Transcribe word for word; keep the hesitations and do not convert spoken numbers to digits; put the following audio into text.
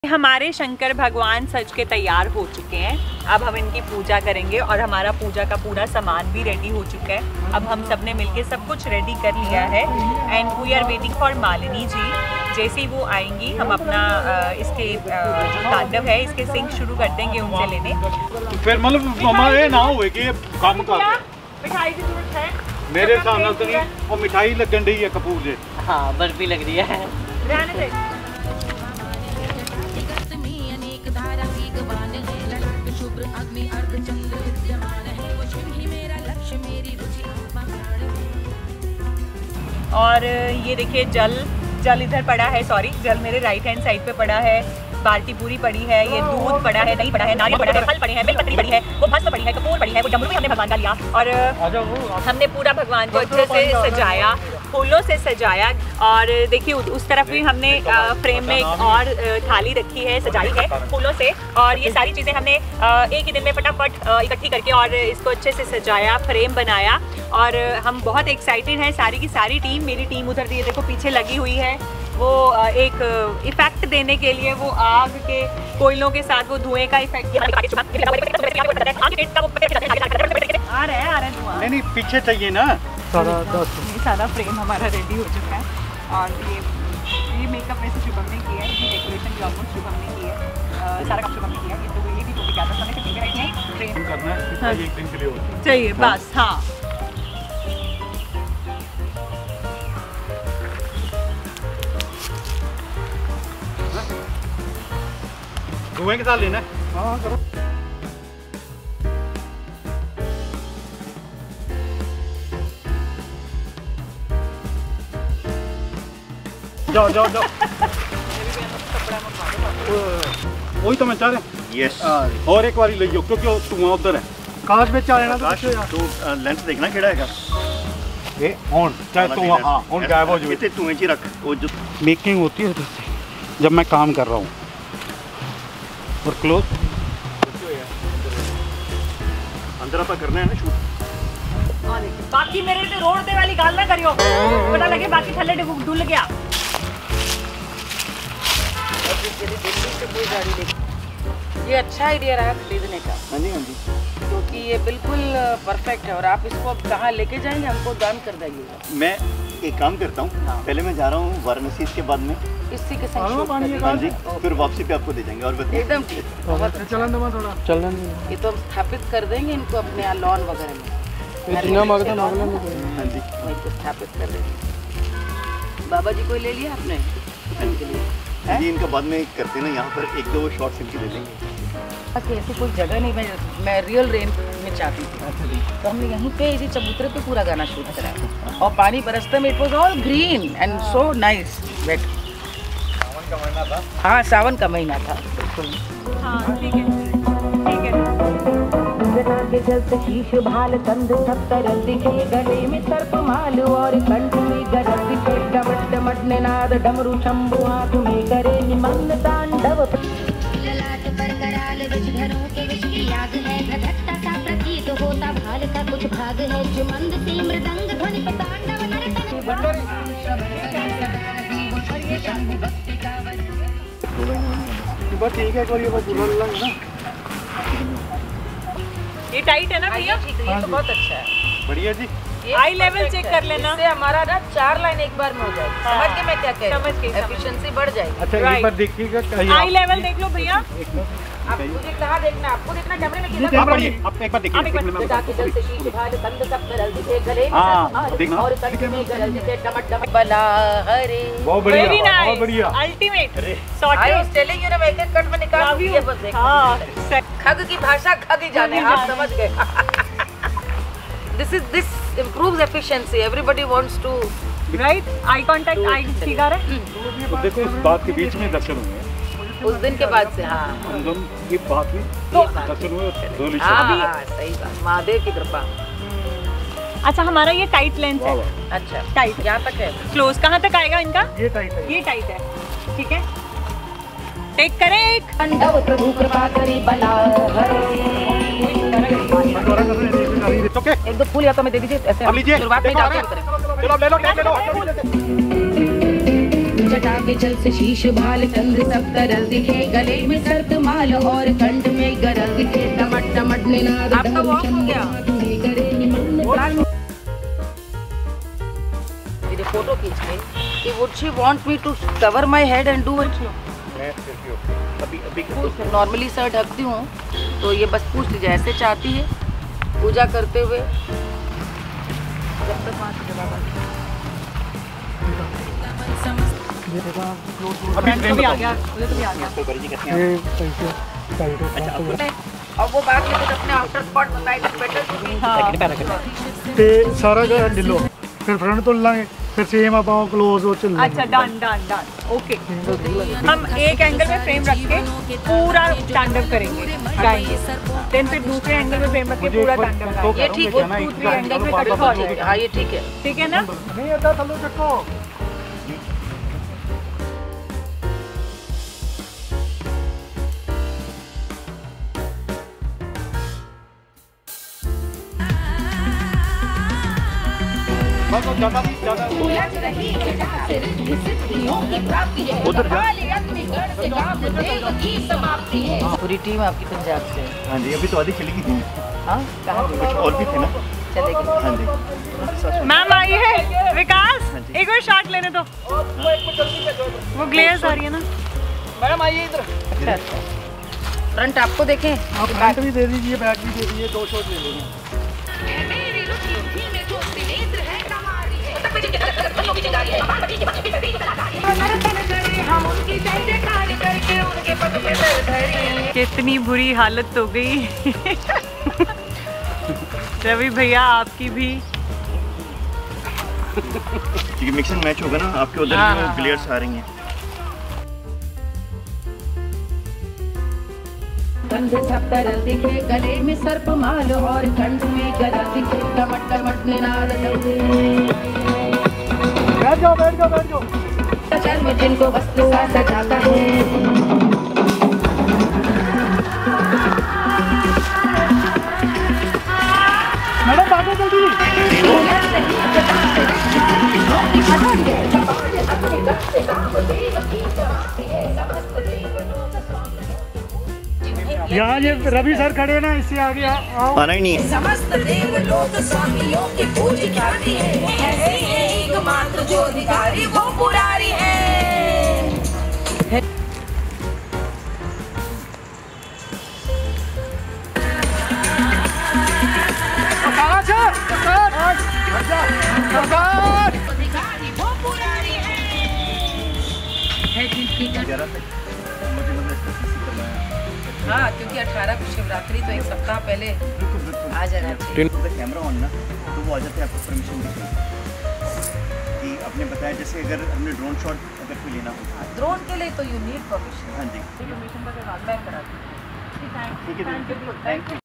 हमारे शंकर भगवान सज के तैयार हो चुके हैं। अब हम इनकी पूजा करेंगे और हमारा पूजा का पूरा सामान भी रेडी हो चुका है। अब हम सब ने मिलके सब कुछ रेडी कर लिया है and we are waiting for Malini ji. जैसे ही वो आएंगी हम अपना इसके जो तांडव है इसके सिंग शुरू कर देंगे उनसे लेने। फिर मतलब मम्मा ये ना हुए कि काम कर मिठाई की जरूरत है मेरे सामने तो नहीं और मिठाई लगन रही है कपूर जे। हाँ बर्फी लग रही है। रहने दे। और ये देखिए जल जल इधर पड़ा है, सॉरी जल मेरे राइट हैंड साइड पे पड़ा है, बाल्टी पूरी पड़ी है, ये दूध पड़ा है, दही पड़ा है, नारियल पड़ा है, फल पड़े हैं, बेलपत्री पड़ी है, वो भस्म पड़ी है, कपूर पड़ी है, वो डमरू भी हमने भगवान का लिया और हमने पूरा भगवान को अच्छे से सजाया, फूलों से सजाया। और देखिए उस तरफ भी हमने फ्रेम में एक और थाली रखी है, सजाई है फूलों से। और ये सारी चीज़ें हमने एक ही दिन में फटाफट इकट्ठी करके और इसको अच्छे से सजाया, फ्रेम बनाया। और हम बहुत एक्साइटेड हैं, सारी की सारी टीम, मेरी टीम उधर ये देखो पीछे लगी हुई है, वो एक इफेक्ट देने के लिए वो आग के कोयलों के साथ वो धुएं का इफेक्ट आ रहा है आ रहा है धुआं। नहीं नहीं पीछे चाहिए ना सारा। ये सारा फ्रेम हमारा रेडी हो चुका है और ये ये मेकअप वैसे शुभम ने किया है, ये डेकोरेशन भी ऑलमोस्ट शुभम ने की है, सारा काम शुभम ने किया है। ये तो ये भी तो क्या था समय से ठीक है नहीं फ्रेम करना है एक दिन के लिए होता चाहिए बस। हाँ धुएं के साथ लेना है। हाँ करो। जाओ जाओ जाओ। वही तो मैं चाह रहा हूँ। यस और एक बारी ले जाओ क्योंकि धुआं उधर है। काश में चाह रहा काश तो लेंस देखना केड़ा हैगा ए ऑन चाहे तू हां ऑन गायब हो जाए। इतने धुएं च रख वो जो मेकिंग होती है जब मैं काम कर रहा हूँ। और क्लोज अंदर आप करना है ना शूट। बाकी मेरे ते रोड ते वाली गाल ना करियो, पता लगे बाकी थल्ले डुल गया। ये अच्छा आइडिया रहा खरीदने का। हाँ जी हाँ जी क्योंकि ये बिल्कुल परफेक्ट है और आप इसको अब कहाँ लेके जाएंगे हमको दान कर देंगे। मैं एक काम करता हूँ हाँ। पहले मैं जा रहा हूँ वाराणसी, इसके बाद में इसी के संग शूट हाँ जी फिर वापसी पे आपको दे जाएंगे। और एकदम ठीक चलन दो थोड़ा चलन ये तो हम स्थापित कर देंगे इनको अपने यहाँ लॉन वगैरह में। जितना मांगता मांगना हाँ जी वहीं तो स्थापित कर देंगे। बाबा जी को ले लिया आपने के लिए जी इनका बाद में करते हैं ना, यहाँ पर एक दो शॉर्ट सिल्की ले लेंगे। अच्छा ऐसी कोई जगह नहीं, मैं मैं रियल रेंज में चाहती थी तो हमने यहीं पे इसी चबूतरे पे पूरा गाना शूट करा और पानी बरसते में it was all green and so nice wet. सावन का महीना था। हाँ सावन का महीना था। हाँ ठीक है ठीक है। के जल शीश भाल कंध सप्तर दिखे, गले में सर्प माल और कंठ में गरज दिखे, डमट डमट निनाद डमरू शंभु हाथ में करे निमग्न तांडव। ललाट पर कराल विष घरों के विष की याद है, घटकता सा प्रतीत होता भाल का कुछ भाग है, जो मंद सी मृदंग ध्वनि पे तांडव बस ठीक है कोई बस झूला लगा ना। ये टाइट है ना भैया? ये तो बहुत अच्छा है। बढ़िया जी। आई लेवल चेक कर लेना। इससे हमारा ना चार लाइन एक बार में हो जाएगी। हाँ। समझ के मैं क्या कह रही हूँ? समझ गई, समझ एफिशिएंसी बढ़ जाएगी। अच्छा एक बार देखिएगा आई लेवल देख लो भैया। आप मुझे कहाँ देखना, आपको देखना कैमरे में किधर? आप पढ़िए, आप एक बार देखिए। बला हरे बहुत बढ़िया वेरी नाइस बहुत बढ़िया ultimate I sorted. Was telling you ना, मैं एक एक कट में निकाल दिए बस देखो। हाँ खग की भाषा खग ही जाने, आप समझ गए। This is this improves efficiency, everybody wants to right. I contact I सीधा रहे। तो देखो इस बात के बीच में दर्शन हुए उस दिन के बाद से। हाँ हम दोनों की बात हुई तो दर्शन हुए दो हाँ सही बात, महादेव की कृपा। अच्छा हमारा ये टाइट लेंस है। अच्छा टाइट यहाँ तक है। क्लोज कहाँ तक आएगा इनका? ये टाइट है। ये टाइट है ठीक है। टेक करें एक। तांडव प्रभु कृपा करी बला ओके एक दो फूल या तो मैं दे दीजिए ऐसे। अब लीजिए शुरुआत में चलो जाते हैं। ले लो ले लो सजा के चल से शीश भाल कंध सब तरह दिखे गले में सर्प माल और कंठ में गरज दिखे टमट टमट निनाद आपका वॉक हो गया मेरे फोटो खींच के कि would she want me to cover my head and do it? मैं फिर भी ओके अभी अभी नॉर्मली सर ढकती हूँ तो ये बस पूछ लीजिए ऐसे चाहती है पूजा करते हुए जब तक वहाँ से जवाब आता है। अभी तो भी आ गया मुझे तो भी आ गया इसको करिए कैसे हैं अच्छा आपको और वो बात में कुछ अपने आफ्टर स्पॉट बताई तो बेटर ਤੇ ਸਾਰਾ ਘਰ ਢਿੱਲੋ ਫਿਰ ਫਰੰਟ ਤੋਂ ਲਾਂਗੇ फिर सेम आप क्लोज हो चल अच्छा डन डन डन ओके हम एक एंगल में फ्रेम रख के पूरा तांडव करेंगे गाएंगे देन फिर दूसरे एंगल में फ्रेम रख के पूरा तांडव गाएंगे ये ठीक है टू थ्री एंगल में कट हो जाएगा हाँ ये ठीक है ठीक है ना नहीं अदा थल्लो चक्को बस ज्यादा नहीं ज्यादा उधर पूरी टीम आपकी पंजाब से है हाँ जी अभी तो आधी चली गई थी हाँ कहाँ कुछ और भी थे ना चले गए हाँ जी मैम आई है विकास एक और शॉट लेने दो वो ग्लेयर्स आ रही है ना मैडम आइए इधर अच्छा अच्छा फ्रंट आपको देखें आप फ्रंट भी दे दीजिए बैक भी दे दीजिए दो शॉट ले लीजिए कितनी बुरी हालत हो गई रवि भैया आपकी भी क्योंकि मिक्सिंग मैच होगा ना आपके उधर हाँ, भी हाँ, प्लेयर्स आ रही हैं कंध सब तरह दिखे गले में सर्प माल और कंठ में गरज दिखे टमट टमट निनाद बैठ जाओ बैठ जाओ बैठ जाओ चर्म जिनको वस्त्र सा सजाता है मैडम भागो जल्दी यहाँ ये रवि सर खड़े हैं ना इससे आगे आओ आना ही नहीं है समस्त देव लोक स्वामियों के पूज ख्याति है ऐसे एकमात्र जो अधिकारी वो पुरारी है अधिकारी वो पुरारी है जिनकी हाँ क्योंकि अठारह को शिवरात्रि तो एक सप्ताह पहले आ जाना चाहिए कैमरा ऑन ना तो वो आ जाते हैं आपको परमिशन देते कि आपने बताया जैसे अगर हमने ड्रोन शॉट अगर कोई लेना हो ड्रोन के लिए तो यू नीड परमिशन हाँ जी परमिशन का बाद बैक करा ठीक है थैंक यू